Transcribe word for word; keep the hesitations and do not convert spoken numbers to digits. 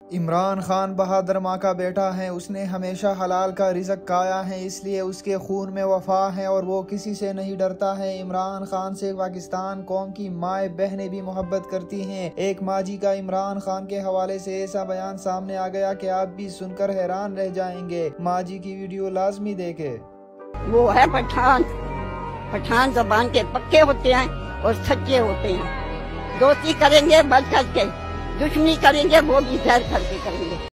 इमरान खान बहादुर माँ का बेटा है। उसने हमेशा हलाल का रिज़्क खाया है, इसलिए उसके खून में वफा है और वो किसी से नहीं डरता है। इमरान खान से पाकिस्तान कौम की माए बहनें भी मोहब्बत करती हैं। एक माँ जी का इमरान खान के हवाले से ऐसा बयान सामने आ गया कि आप भी सुनकर हैरान रह जाएंगे। माँ जी की वीडियो लाजमी देखे। वो है पठान। पठान ज़बान के पक्के होते हैं और सच्चे होते हैं। दोस्ती करेंगे बढ़ करके, दुश्मनी करेंगे वो भी जहर करके करेंगे।